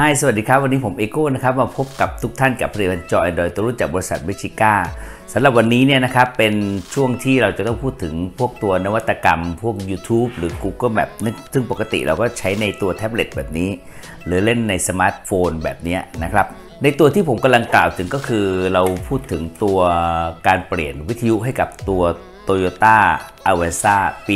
Hi สวัสดีครับวันนี้ผมเอโก้นะครับมาพบกับทุกท่านกับผลิตภัณฑ์จอ Android ตัวรุ่นจากบริษัทมิชิก้าสำหรับวันนี้เนี่ยนะครับเป็นช่วงที่เราจะต้องพูดถึงพวกตัวนวัตกรรมพวก YouTube หรือ Google Map ซึ่งปกติเราก็ใช้ในตัวแท็บเล็ตแบบนี้หรือเล่นในสมาร์ทโฟนแบบนี้นะครับในตัวที่ผมกำลังกล่าวถึงก็คือเราพูดถึงตัวการเปลี่ยนวิทยุให้กับตัว Toyota Avanza ปี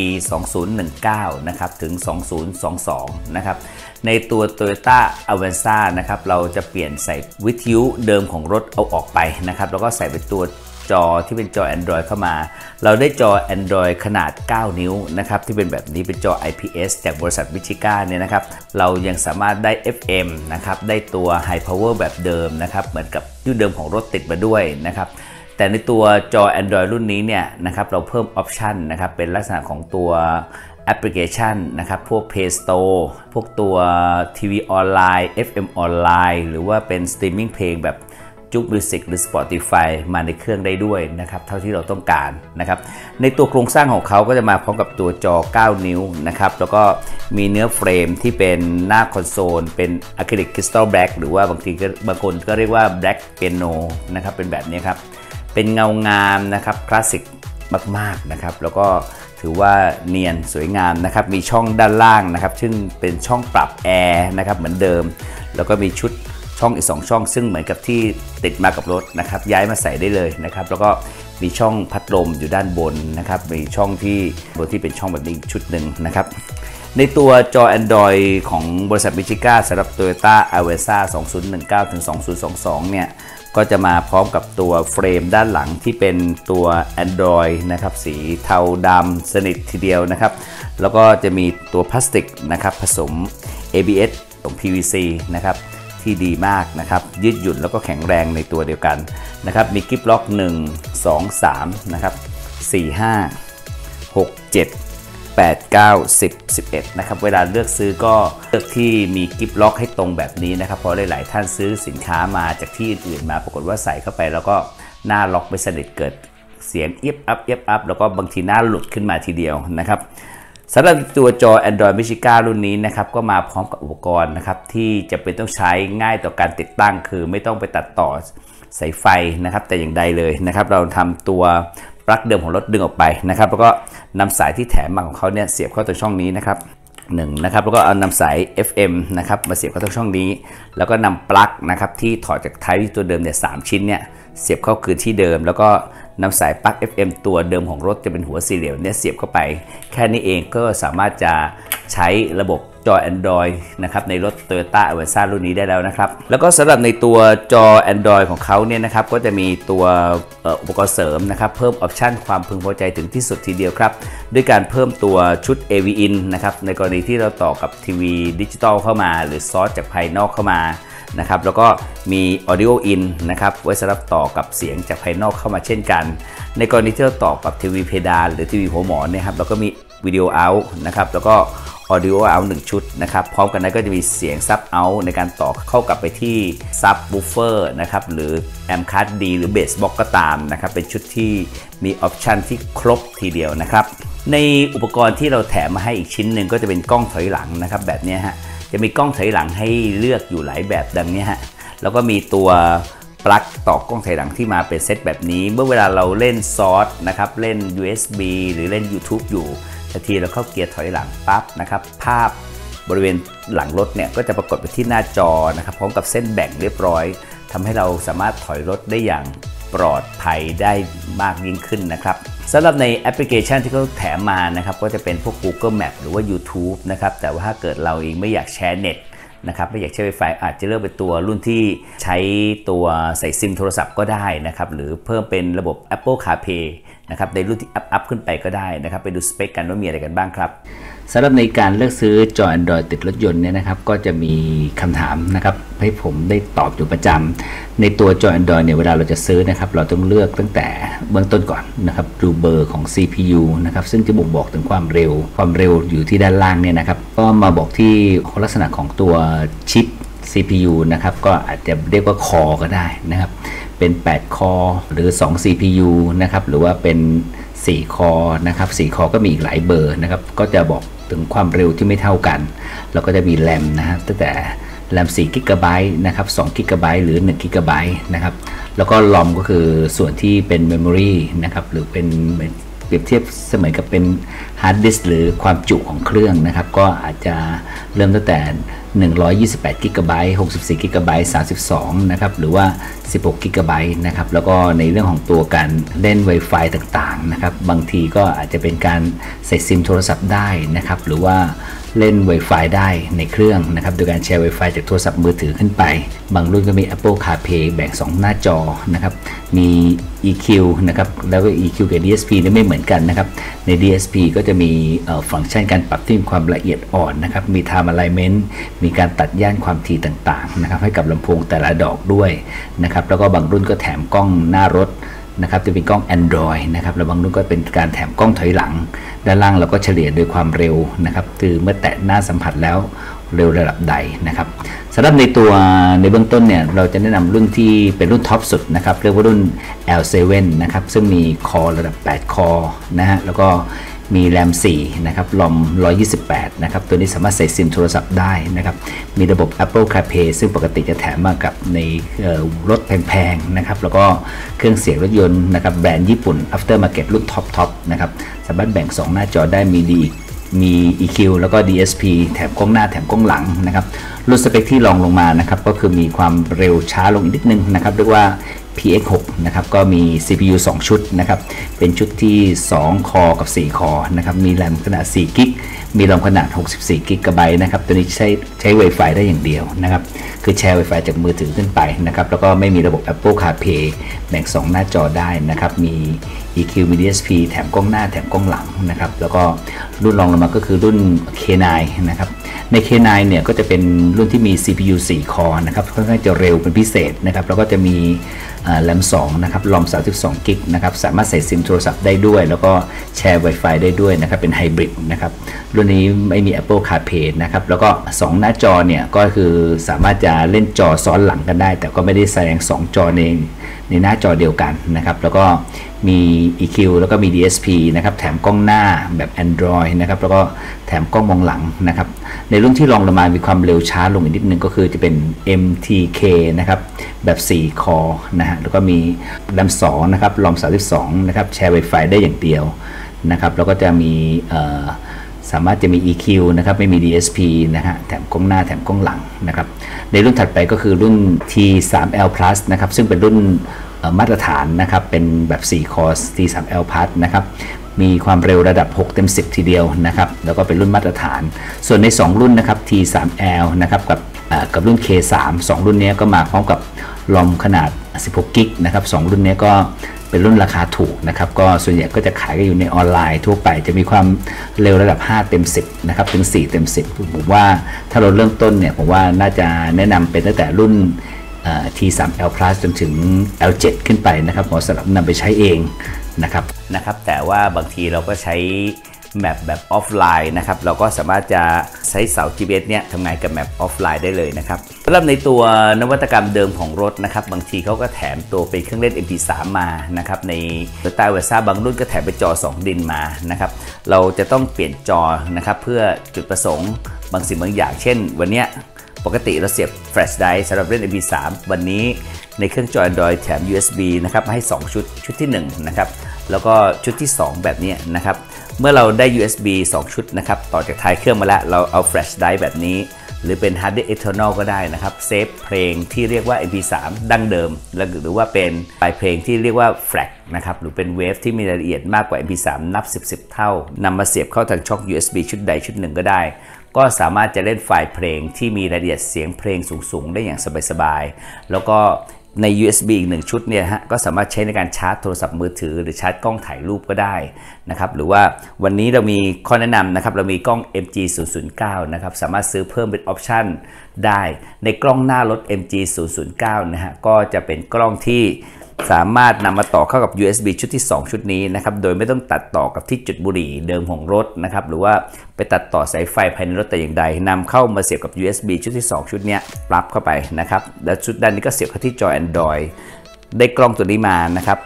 2019 นะครับถึง 2022 นะครับในตัว Toyota Avanza นะครับเราจะเปลี่ยนใส่วิทยุเดิมของรถเอาออกไปนะครับแล้วก็ใส่เป็นตัวจอที่เป็นจอ Android เข้ามาเราได้จอ Android ขนาด 9 นิ้วนะครับที่เป็นแบบนี้เป็นจอ IPS จากบริษัทมิชิก้าเนี่ยนะครับเรายังสามารถได้ FM นะครับได้ตัว High Power แบบเดิมนะครับเหมือนกับยุคเดิมของรถติดมาด้วยนะครับแต่ในตัวจอ Android รุ่นนี้เนี่ยนะครับเราเพิ่มออปชันนะครับเป็นลักษณะของตัวแอปพลิเคชันนะครับพวก Play Store พวกตัวทีวีออนไลน์ FM ออนไลน์หรือว่าเป็นสตรีมมิ่งเพลงแบบจุ๊กมิวสิกหรือ Spotify มาในเครื่องได้ด้วยนะครับเท่าที่เราต้องการนะครับในตัวโครงสร้างของเขาก็จะมาพร้อมกับตัวจอ 9 นิ้วนะครับแล้วก็มีเนื้อเฟรมที่เป็นหน้าคอนโซลเป็นอะคริลิกคริสตัลแบล็กหรือว่าบางคนก็เรียกว่าแบล็กเปียโนนะครับเป็นแบบนี้ครับเป็นเงางามนะครับคลาสสิกมากๆนะครับแล้วก็ถือว่าเนียนสวยงามนะครับมีช่องด้านล่างนะครับซึ่งเป็นช่องปรับแอร์นะครับเหมือนเดิมแล้วก็มีชุดช่องอีก2ช่องซึ่งเหมือนกับที่ติดมากับรถนะครับย้ายมาใส่ได้เลยนะครับแล้วก็มีช่องพัดลมอยู่ด้านบนนะครับมีช่องที่บนที่เป็นช่องแบบนี้ชุดหนึ่งนะครับในตัวจอ Android ของบริษัทมิชิก้าสำหรับ Toyota Avanza 2019 ถึง 2022 เนี่ยก็จะมาพร้อมกับตัวเฟรมด้านหลังที่เป็นตัว Android นะครับสีเทาดำสนิททีเดียวนะครับแล้วก็จะมีตัวพลาสติกนะครับผสม ABS ของ PVC นะครับที่ดีมากนะครับยืดหยุ่นแล้วก็แข็งแรงในตัวเดียวกันนะครับมีกิฟต์ล็อก1 2 3นะครับ4 5 6 7 8 9 10 11นะครับเวลาเลือกซื้อก็เลือกที่มีกิฟต์ล็อกให้ตรงแบบนี้นะครับเพราะหลายๆท่านซื้อสินค้ามาจากที่อื่นๆมาปรากฏว่าใส่เข้าไปแล้วก็หน้าล็อกไม่สนิทเกิดเสียงเอียบอัพแล้วก็บางทีหน้าหลุดขึ้นมาทีเดียวนะครับสำหรับตัวจอ Android Michiga รุ่นนี้นะครับก็มาพร้อมกับอุปกรณ์นะครับที่จะเป็นต้องใช้ง่ายต่อการติดตั้งคือไม่ต้องไปตัดต่อสายไฟนะครับแต่อย่างใดเลยนะครับเราทำตัวปลั๊กเดิมของรถดึงออกไปนะครับแล้วก็นำสายที่แถมมาของเขาเนี่ยเสียบเข้าตรงช่องนี้นะครับนะครับแล้วก็เอานำสาย FM นะครับมาเสียบเข้าตรงช่องนี้แล้วก็นำปลั๊กนะครับที่ถอดจากไทป์ตัวเดิมเนี่ย3ชิ้นเนี่ยเสียบเข้าคืนที่เดิมแล้วก็นำสายปลั๊ก FM ตัวเดิมของรถจะเป็นหัวสี่เหลี่ยมเนี่ยเสียบเข้าไปแค่นี้เองก็สามารถจะใช้ระบบจอ Android นะครับในรถ Toyota Avanza รุ่นนี้ได้แล้วนะครับแล้วก็สำหรับในตัวจอ Android ของเขาเนี่ยนะครับก็จะมีตัวอุปกรณ์เสริมนะครับเพิ่มออปชันความพึงพอใจถึงที่สุดทีเดียวครับด้วยการเพิ่มตัวชุด AV In นะครับในกรณีที่เราต่อกับทีวีดิจิตอลเข้ามาหรือซอสจากภายนอกเข้ามานะครับแล้วก็มี Audio In นะครับไว้สำหรับต่อกับเสียงจากภายนอกเข้ามาเช่นกันในกรณีที่เราต่อกับทีวีเพดานหรือทีวีหัวหมอนเนี่ยครับแล้วก็มีวิดีโอเอาท์นะครับแล้วก็ Audio Out 1 ชุดนะครับพร้อมกันนั้นก็จะมีเสียง Sub Out ในการต่อเข้ากลับไปที่ Sub Woofer นะครับหรือ Amp Card D หรือ Bass Box ก็ตามนะครับเป็นชุดที่มีออปชันที่ครบทีเดียวนะครับในอุปกรณ์ที่เราแถมมาให้อีกชิ้นหนึ่งก็จะเป็นกล้องถอยหลังนะครับแบบนี้ฮะจะมีกล้องถอยหลังให้เลือกอยู่หลายแบบดังนี้ฮะแล้วก็มีตัวปลั๊กต่อกล้องถอยหลังที่มาเป็นเซตแบบนี้เมื่อเวลาเราเล่นซอสนะครับเล่น USB หรือเล่น YouTube อยู่ทันทีเราเข้าเกียร์ถอยหลังปั๊บนะครับภาพบริเวณหลังรถเนี่ยก็จะปรากฏไปที่หน้าจอนะครับพร้อมกับเส้นแบ่งเรียบร้อยทำให้เราสามารถถอยรถได้อย่างปลอดภัยได้มากยิ่งขึ้นนะครับสำหรับในแอปพลิเคชันที่เขาแถมมานะครับก็จะเป็นพวก Google Map หรือว่า YouTube นะครับแต่ว่าถ้าเกิดเราเองไม่อยากแชร์เน็ตนะครับไม่อยากใช้ Wi-Fi อาจจะเลือกเป็นตัวรุ่นที่ใช้ตัวใส่ซิมโทรศัพท์ก็ได้นะครับหรือเพิ่มเป็นระบบ Apple CarPlay นะครับในรุ่นที่อัพขึ้นไปก็ได้นะครับไปดูสเปคกันว่ามีอะไรกันบ้างครับสำหรับในการเลือกซื้อจอ Android ติดรถยนต์เนี่ยนะครับก็จะมีคำถามนะครับให้ผมได้ตอบอยู่ประจำในตัวจอ Android เนี่ยเวลาเราจะซื้อนะครับเราต้องเลือกตั้งแต่เบื้องต้นก่อนนะครับดูเบอร์ของ CPU นะครับซึ่งจะบ่งบอกถึงความเร็วอยู่ที่ด้านล่างเนี่ยนะครับก็มาบอกที่ลักษณะของตัวชิป CPU นะครับก็อาจจะเรียกว่าคอก็ได้นะครับเป็น8คอหรือ2 CPU นะครับหรือว่าเป็น4คอนะครับ4คอก็มีอีกหลายเบอร์นะครับก็จะบอกถึงความเร็วที่ไม่เท่ากันแล้วก็จะมีแรมนะฮะตั้งแต่แรม4 GB นะครับ2 GB หรือ1 GB นะครับแล้วก็ลอมก็คือส่วนที่เป็น Memory นะครับหรือเป็นเปรียบเทียบเสมือนกับเป็นฮาร์ดดิสก์หรือความจุของเครื่องนะครับก็อาจจะเริ่มตั้งแต่128 GB 64 GB 32นะครับหรือว่า16 GB นะครับแล้วก็ในเรื่องของตัวการเล่น Wi-Fi ต่างๆนะครับบางทีก็อาจจะเป็นการใส่ซิมโทรศัพท์ได้นะครับหรือว่าเล่น Wi-Fi ได้ในเครื่องนะครับโดยการแชร์ Wi-Fi จากโทรศัพท์มือถือขึ้นไปบางรุ่นก็มี Apple CarPlay แบ่ง2หน้าจอนะครับมี EQ นะครับแล้วก็ EQ กับ DSP นี่ไม่เหมือนกันนะครับใน DSP ก็จะมีฟังก์ชันการปรับที่มีความละเอียดอ่อนนะครับมี Time Alignment มีการตัดย่านความถี่ต่างๆนะครับให้กับลำโพงแต่ละดอกด้วยนะครับแล้วก็บางรุ่นก็แถมกล้องหน้ารถนะครับจะเป็นกล้อง Android นะครับแล้วบางรุ่นก็เป็นการแถมกล้องถอยหลังด้านล่างเราก็เฉลี่ยโดยความเร็วนะครับคือเมื่อแตะหน้าสัมผัสแล้วเร็วระดับใดนะครับสำหรับในเบื้องต้นเนี่ยเราจะแนะนำรุ่นที่เป็นรุ่นท็อปสุดนะครับเรียกว่ารุ่น L7 นะครับซึ่งมีคอระดับ8คอนะฮะแล้วก็มีแรม4นะครับลอม128นะครับตัวนี้สามารถใส่ซิมโทรศัพท์ได้นะครับมีระบบ Apple CarPlay ซึ่งปกติจะแถมมากับในรถแพงๆนะครับแล้วก็เครื่องเสียงรถยนต์นะครับแบรนด์ญี่ปุ่น Aftermarket รุ่นท็อปนะครับสามารถแบ่ง2หน้าจอได้มี EQ แล้วก็ DSP แถมกล้องหน้าแถมกล้องหลังนะครับรุ่นสเปคที่รองลงมานะครับก็คือมีความเร็วช้าลงอีกนิดนึงนะครับเรียกว่า PX6 นะครับก็มี CPU 2 ชุดนะครับเป็นชุดที่2คอกับ4คอนะครับมีแรมขนาด4 กิกมีรอมขนาด64 กิกะไบต์นะครับตัวนี้ใช้ Wi-Fi ได้อย่างเดียวนะครับคือแชร์ Wi-Fi จากมือถือขึ้นไปนะครับแล้วก็ไม่มีระบบ Apple CarPlay แบ่ง2หน้าจอได้นะครับมี EQ มี DSP แถมกล้องหน้าแถมกล้องหลังนะครับแล้วก็รุ่นรองลงมาก็คือรุ่น K9 นะครับใน K9 เนี่ยก็จะเป็นรุ่นที่มี CPU 4 คอนะครับค่อนข้างจะเร็วเป็นพิเศษนะครับแล้วก็จะมีแรม2นะครับรอม32 กิกนะครับสามารถใส่ซิมโทรศัพท์ได้ด้วยแล้วก็แชร์ Wi-Fi ได้ด้วยนะครับเป็นไฮบริดนะครับรุ่นนี้ไม่มี Apple CarPlay นะครับแล้วก็2หน้าจอเนี่ยก็คือสามารถจะเล่นจอซ้อนหลังกันได้แต่ก็ไม่ได้แสดง2จอในหน้าจอเดียวกันนะครับแล้วก็มี EQ แล้วก็มี DSP นะครับแถมกล้องหน้าแบบ Android นะครับแล้วก็แถมกล้องมองหลังนะครับในรุ่นที่รองลงมามีความเร็วช้าลงอีกนิดนึงก็คือจะเป็น MTK นะครับแบบ4คอนะฮะแล้วก็มีแรม2นะครับรอม32นะครับแชร์ Wi-Fi ได้อย่างเดียวนะครับแล้วก็จะมีสามารถจะมี EQ นะครับไม่มี DSP นะฮะแถมกล้องหน้าแถมกล้องหลังนะครับในรุ่นถัดไปก็คือรุ่น T3L Plus นะครับซึ่งเป็นรุ่นมาตรฐานนะครับเป็นแบบ4 core T3L Plus นะครับมีความเร็วระดับ6 เต็ม 10ทีเดียวนะครับแล้วก็เป็นรุ่นมาตรฐานส่วนใน2รุ่นนะครับ T3L นะครับกับรุ่น K3 2รุ่นนี้ก็มาพร้อมกับรอมขนาด16 กิกนะครับ2รุ่นนี้ก็เป็นรุ่นราคาถูกนะครับก็ส่วนใหญ่ก็จะขายกันอยู่ในออนไลน์ทั่วไปจะมีความเร็วระดับ5 เต็ม 10นะครับถึง4 เต็ม 10ผมว่าถ้าเราเริ่มต้นเนี่ยผมว่าน่าจะแนะนำเป็นตั้งแต่รุ่นT3L Plus จนถึง L7 ขึ้นไปนะครับสำหรับนำไปใช้เองนะครับแต่ว่าบางทีเราก็ใช้แมปแบบออฟไลน์นะครับเราก็สามารถจะใช้เสา GPS เนี่ยทำงานกับแมปออฟไลน์ได้เลยนะครับสำหรับในตัวนวัตกรรมเดิมของรถนะครับบางทีเขาก็แถมตัวเป็นเครื่องเล่น MP3 มานะครับในToyota Versaบางรุ่นก็แถมเป็นจอ2 ดินมานะครับเราจะต้องเปลี่ยนจอนะครับเพื่อจุดประสงค์บางสิ่งบางอย่างเช่นวันนี้ปกติเราเสียบ Flash Drive สำหรับเล่น MP3 วันนี้ในเครื่องจอ Android แถม USB นะครับให้2 ชุดที่1นะครับแล้วก็ชุดที่2แบบนี้นะครับเมื่อเราได้ USB 2 ชุดนะครับต่อจากท้ายเครื่องมาแล้วเราเอา Flash Drive แบบนี้หรือเป็น Hard Disk External ก็ได้นะครับเซฟเพลงที่เรียกว่า MP3 ดั้งเดิมหรือว่าเป็นไฟล์เพลงที่เรียกว่า FLAC นะครับหรือเป็นเวฟที่มีรายละเอียดมากกว่า MP3 นับ 10 เท่านำมาเสียบเข้าทางช่อง USB ชุดใดชุดหนึ่งก็ได้ก็สามารถจะเล่นไฟล์เพลงที่มีรายละเอียดเสียงเพลงสูงๆได้อย่างสบายๆแล้วก็ใน USB อีก1 ชุดเนี่ยฮะก็สามารถใช้ในการชาร์จโทรศัพท์มือถือหรือชาร์จกล้องถ่ายรูปก็ได้นะครับหรือว่าวันนี้เรามีข้อแนะนำนะครับเรามีกล้อง MG009 นะครับสามารถซื้อเพิ่มเป็นออปชั่นได้ในกล้องหน้ารถ MG009 นะฮะก็จะเป็นกล้องที่สามารถนำมาต่อเข้ากับ USB ชุดที่2 ชุดนี้นะครับโดยไม่ต้องตัดต่อกับที่จุดบุหรี่เดิมของรถนะครับหรือว่าไปตัดต่อสายไฟภายในรถแต่อย่างใดนำเข้ามาเสียบกับ USB ชุดที่2 ชุดนี้ปลั๊บเข้าไปนะครับแล้วชุดด้านนี้ก็เสียบเข้าที่จอ Android ได้กล้องตัวนี้มานะครับ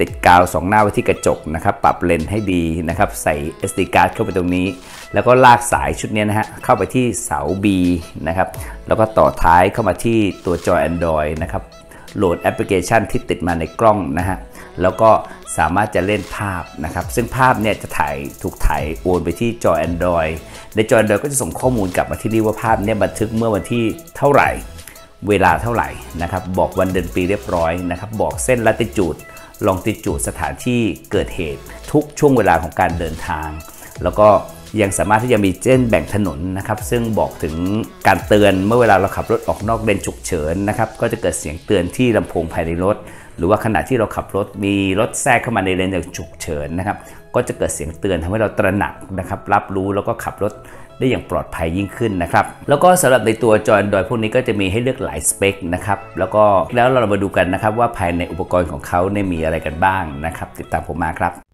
ติดกาว2หน้าไว้ที่กระจกนะครับปรับเลนส์ให้ดีนะครับใส่ SD card เข้าไปตรงนี้แล้วก็ลากสายชุดนี้นะฮะเข้าไปที่เสา B นะครับแล้วก็ต่อท้ายเข้ามาที่ตัวจอ Android นะครับโหลดแอปพลิเคชันที่ติดมาในกล้องนะฮะแล้วก็สามารถจะเล่นภาพนะครับซึ่งภาพเนี่ยจะถูกถ่ายโอนไปที่จอ Android ในจอ Android ก็จะส่งข้อมูลกลับมาที่นี่ว่าภาพเนี่ยบันทึกเมื่อวันที่เท่าไหร่เวลาเท่าไหร่นะครับบอกวันเดือนปีเรียบร้อยนะครับบอกเส้นลัติจูดลองติจูดสถานที่เกิดเหตุทุกช่วงเวลาของการเดินทางแล้วก็ยังสามารถที่จะมีเส้นแบ่งถนนนะครับซึ่งบอกถึงการเตือนเมื่อเวลาเราขับรถออกนอกเลนฉุกเฉินนะครับก็จะเกิดเสียงเตือนที่ลำโพงภายในรถหรือว่าขณะที่เราขับรถมีรถแทรกเข้ามาในเลนอย่างฉุกเฉินนะครับก็จะเกิดเสียงเตือนทำให้เราตระหนักนะครับรับรู้แล้วก็ขับรถได้อย่างปลอดภัยยิ่งขึ้นนะครับแล้วก็สำหรับในตัวจอ Android พวกนี้ก็จะมีให้เลือกหลายสเปคนะครับแล้วเรามาดูกันนะครับว่าภายในอุปกรณ์ของเขาเนี่ยมีอะไรกันบ้างนะครับติดตามผมมาครับ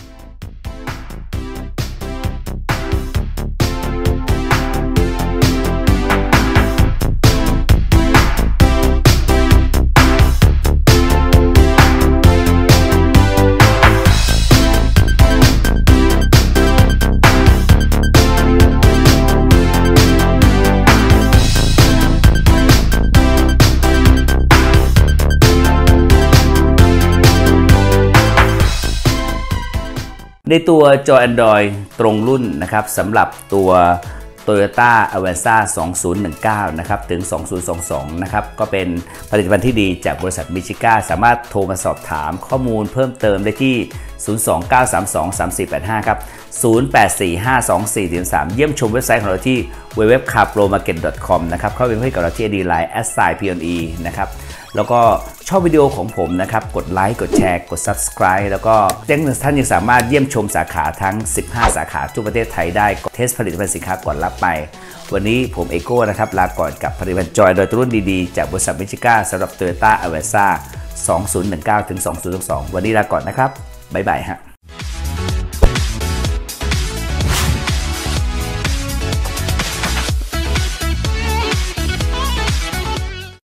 ในตัวจอ Android ตรงรุ่นนะครับสำหรับตัว Toyota Avanza 2019นะครับถึง2022นะครับก็เป็นผลิตภัณฑ์ที่ดีจากบริษัทมิชิก้าสามารถโทรมาสอบถามข้อมูลเพิ่มเติมได้ที่ 029323485 ครับ 08452443 เยี่ยมชมเว็บไซต์ของเราที่ www.carpromarket.com นะครับเข้าไปให้กับเราที่ ID Line @PNE นะครับแล้วก็ชอบวิดีโอของผมนะครับกดไลค์กดแชร์กด Subscribe แล้วก็ท่านยังสามารถเยี่ยมชมสาขาทั้ง15สาขาทั่วประเทศไทยได้เทสผลิตภัณฑ์สินค้าก่อนรับไปวันนี้ผมเอโก้นะครับลาก่อนกับผลิตภัณฑ์จอยโดยรุ่นดีๆจากบริษัทมิชิก้าสำหรับ Toyota Avanza 2019 ถึง 2022 วันนี้ลาก่อนนะครับบ๊ายบายฮะ